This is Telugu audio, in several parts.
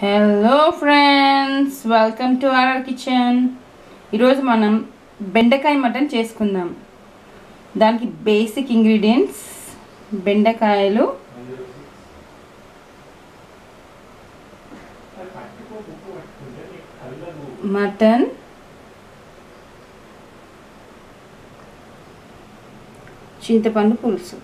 Hello friends, welcome to our kitchen. ఈరోజు మనం బెండకాయ మటన్ చేసుకుందాం. దానికి బేసిక్ ఇంగ్రీడియంట్స్ బెండకాయలు, మటన్, చింతపండు పులుసు.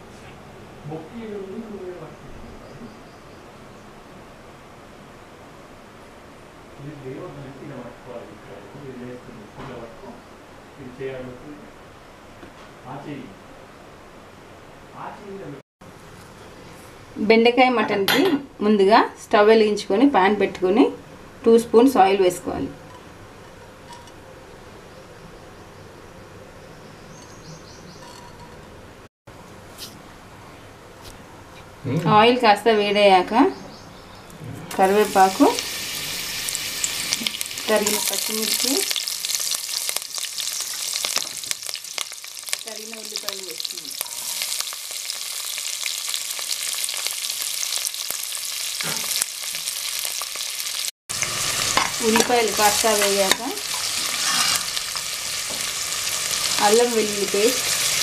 బెండకాయ మటన్కి ముందుగా స్టవ్ వెలిగించుకొని ప్యాన్ పెట్టుకొని 2 స్పూన్స్ ఆయిల్ వేసుకోవాలి. ఆయిల్ కాస్త వేడయ్యాక కరివేపాకు, తరిగిన పచ్చిమిర్చి, తరిగిన ఉల్లిపాయలు వేస్తుంది. ఉల్లిపాయలు కాస్త వేయాక అల్లం వెల్లుల్లి పేస్ట్,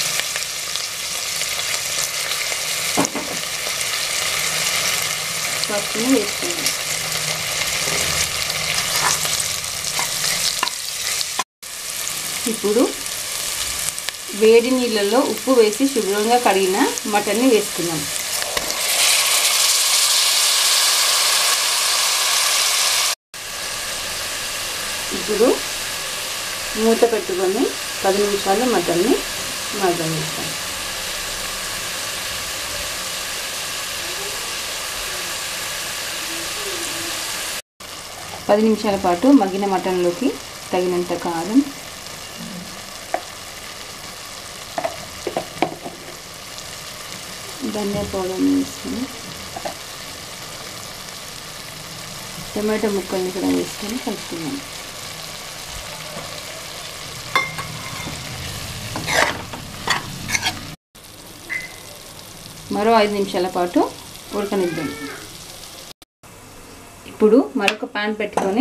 పసుపుని వేసుకుందాం. ఇప్పుడు వేడి నీళ్ళల్లో ఉప్పు వేసి శుభ్రంగా కడిగిన మటన్ని వేసుకుందాం. ఇప్పుడు మూత పెట్టుకొని 10 నిమిషాలు మటన్ని మగ్గనిస్తాం. పది నిమిషాల పాటు మగ్గిన మటన్లోకి తగినంత కారం, ధనియా పౌడర్ వేసుకొని, టమాటో ముక్కల్ని కూడా వేసుకొని కలుపుతున్నాం. మరో 5 నిమిషాల పాటు ఉడకనిద్దాం. ఇప్పుడు మరొక పాన్ పెట్టుకొని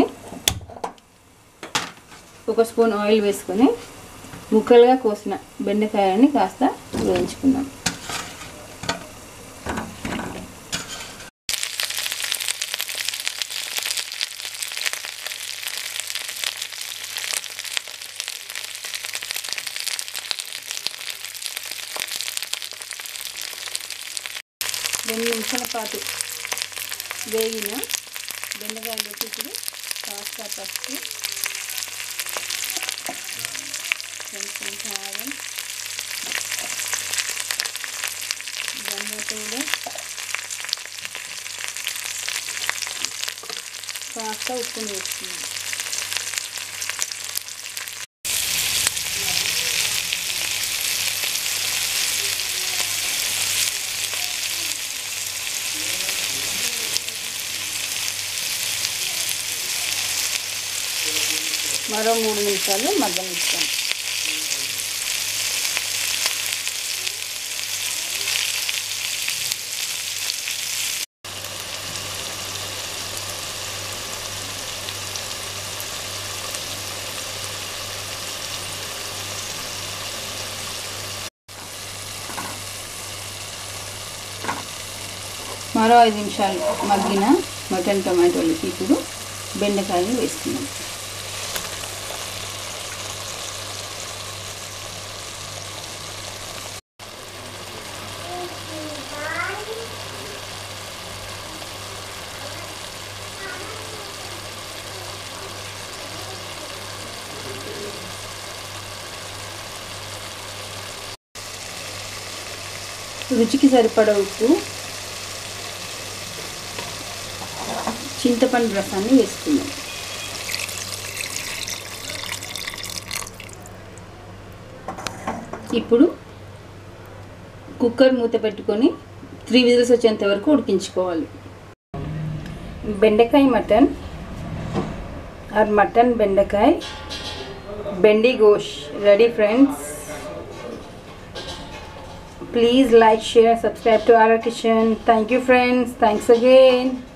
1 స్పూన్ ఆయిల్ వేసుకొని ముక్కలుగా కోసిన బెండకాయలని కాస్త వేయించుకుందాం. రెండు నిమిషాల పాటు వేగిన బెండకాయలోకి ఇప్పుడు కాస్త పసుపు, కొంచెం కారం, ధనియా పౌడర్, కాస్త ఉప్పుని వేస్తున్నాం. మరో 3 నిమిషాలు మగ్గనిస్తాం. మరో 5 నిమిషాలు మగ్గిన మటన్ టమాటోలకి ఇప్పుడు బెండకాయలు వేస్తున్నాం. రుచికి సరిపడా ఉప్పు, చింతపండు రసాన్ని వేసుకుందాం. ఇప్పుడు కుక్కర్ మూత పెట్టుకొని 3 విజిల్స్ వచ్చేంత వరకు ఉడికించుకోవాలి. బెండకాయ మటన్ ఆర్ మటన్ బెండకాయ bhindi gosht ready friends. Please like, share, subscribe to our kitchen. Thank you friends. Thanks again.